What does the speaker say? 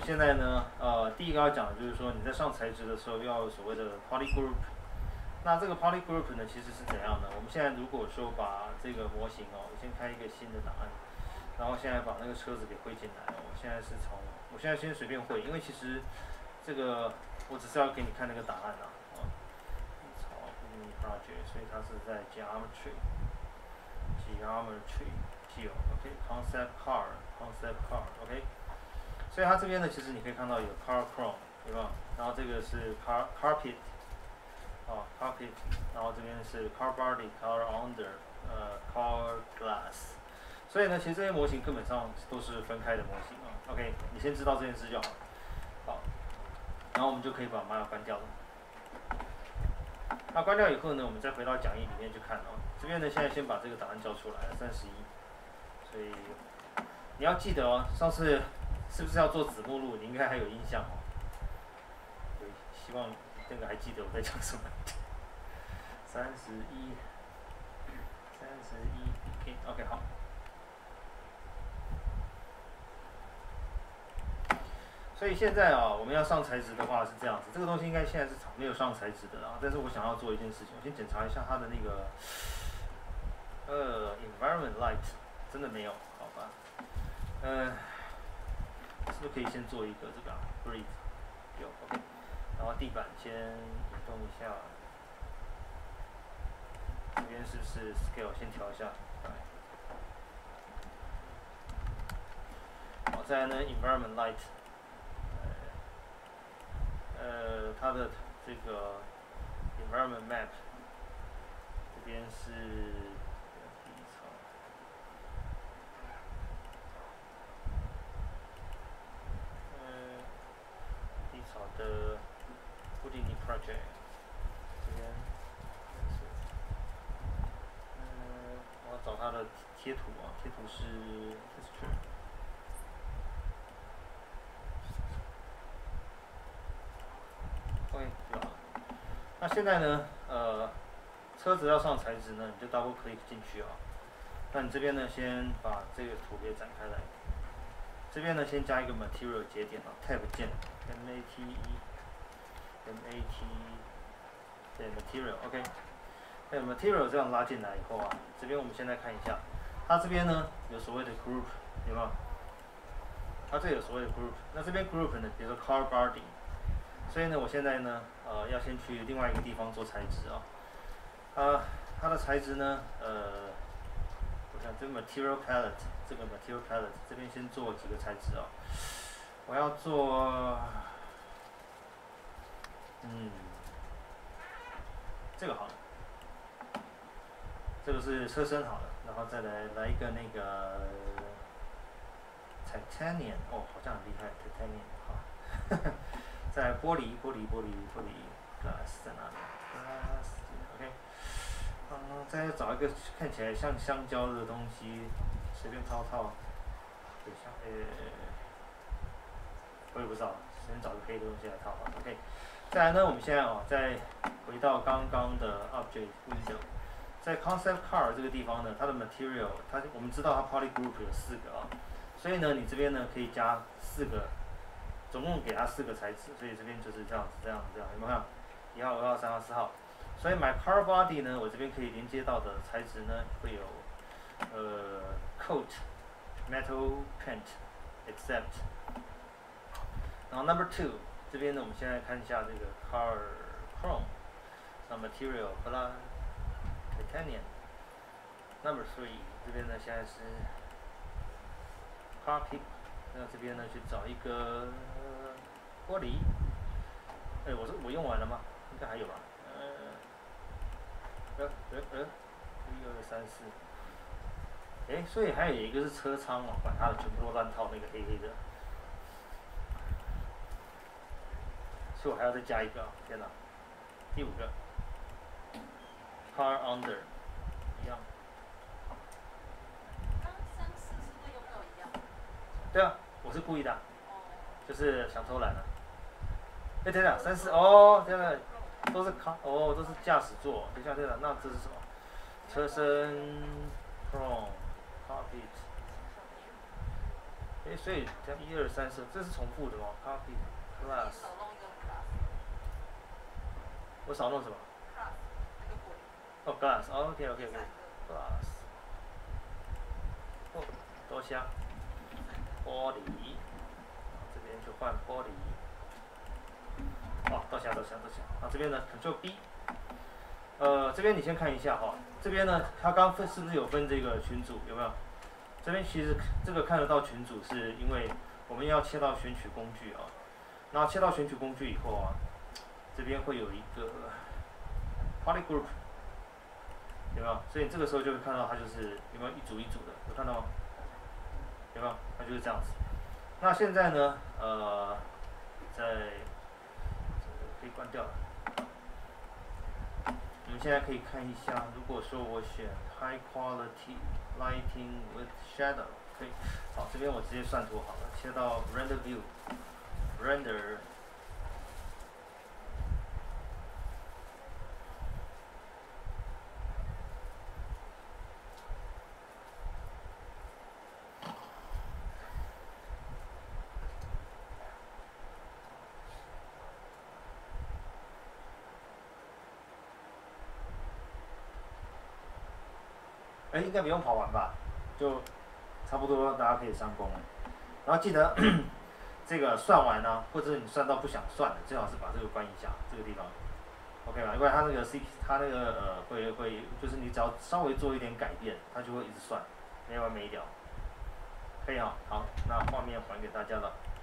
现在呢，第一个要讲的就是说你在上材质的时候要有所谓的 poly group。那这个 poly group 呢，其实是怎样的？我们现在如果说把这个模型哦，我先开一个新的档案，然后现在把那个车子给汇进来。我现在先随便汇，因为其实这个我只是要给你看那个档案啊。project， 所以它是在 geometry concept car，OK。所以它这边呢，其实你可以看到有 car chrome， 对吧？然后这个是 carpet， carpet， 然后这边是 car body、car under，car glass。所以呢，其实这些模型根本上都是分开的模型啊。OK， 你先知道这件事就好。好，然后我们就可以把 Maya 关掉了。那关掉以后呢，我们再回到讲义里面去看哦。这边呢，现在先把这个档案叫出来了，31。所以你要记得哦，上次是不是要做子目录？你应该还有印象哦。对，希望那个还记得我在讲什么。31 ，OK， 好。所以现在啊，我们要上材质的话是这样子，这个东西应该现在是没有上材质的啦。但是我想要做一件事情，我先检查一下它的那个environment light， 真的没有，好吧？是不是可以先做一个这个 breathe？ 有 ，OK。然后地板先移动一下，这边是不是 scale 先调一下？好，再来呢 environment light。它的这个 environment map 这边是第一层，第一层的 Houdini project 这边是，我要找它的贴图啊，贴图是 texture。OK， 就好。那现在呢，车子要上材质呢，你就 double click 进去啊。那你这边呢，先把这个图给展开来。这边呢，先加一个 material 节点啊 ，tab 键 ，MAT， 对 material，OK。对 material 这样拉进来以后啊，这边我们现在看一下，它这边呢有所谓的 group， 有没有？它这有所谓的 group， 那这边 group 呢，比如说 car body。所以呢，我现在呢，要先去另外一个地方做材质啊。它的材质呢，我想这个 material palette， 这个 material palette 这边先做几个材质啊。我要做，这个好了，这个是车身好了，然后再来一个那个 titanium， 哦，好像很厉害 ，titanium 好。在玻璃 glass 在哪里 ？glass OK， 再找一个看起来像香蕉的东西，随便套，对，我也不知道，先找个黑的东西来套吧。OK， 再来呢，我们现在再回到刚刚的 Object Window， 在 Concept Car 这个地方呢，它的 Material， 我们知道它 Poly Group 有4个啊，所以呢，你这边呢可以加4个。总共给它4个材质，所以这边就是这样，有没有看？1号、2号、3号、4号。所以 my car body 呢，我这边可以连接到的材质呢，会有coat metal paint except。然后 number 2这边呢，我们现在看一下这个 car chrome， 那 material 不啦 titanium。number 3这边呢，现在是 carpet。那这边呢，去找一个玻璃。我用完了吗？应该还有吧。1、2、3、4。所以还有一个是车窗哦，管它的，全部都乱套那个黑黑的。所以我还要再加一个，天哪！第5个 ，car under， 一样。对啊，我是故意的，就是想偷懒了。等等，3、4哦，天哪，都是驾驶座。等一下，那这是什么？车身 chrome carpet 所以这样1、2、3、4，这是重复的吗 ？Copy class。我少弄什么？哦 glass，OK，glass。哦，多香。玻璃，这边就换玻璃。哦，多香。好，这边呢 Ctrl B。这边你先看一下哈，这边呢，它刚分是不是有分这个群组？有没有？这边其实这个看得到群组，是因为我们要切到选取工具啊。然后切到选取工具以后啊，这边会有一个 Party Group， 有没有？所以这个时候就会看到它就是有没有一组一组的，有看到吗？有没有？它就是这样子。那现在呢，在可以关掉了。我们现在可以看一下，如果说我选 High Quality Lighting with Shadow， 可以。好，这边我直接算图好了，切到 Render View，Render。应该不用跑完吧？就差不多，大家可以上工了。然后记得这个算完呢，或者你算到不想算了，最好是把这个关一下，这个地方 ，OK 吧？因为它那个 它那个会，就是你只要稍微做一点改变，它就会一直算，没完没了。可以哈，好，那画面还给大家了。